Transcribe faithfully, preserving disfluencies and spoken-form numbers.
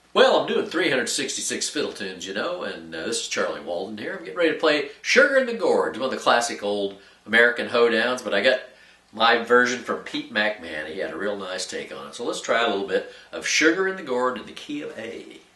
Well, I'm doing three hundred sixty-six fiddle tunes, you know, and uh, this is Charlie Walden here. I'm getting ready to play Sugar in the Gourd, one of the classic old American hoedowns, but I got my version from Pete McMahan. He had a real nice take on it. So let's try a little bit of Sugar in the Gourd in the key of A.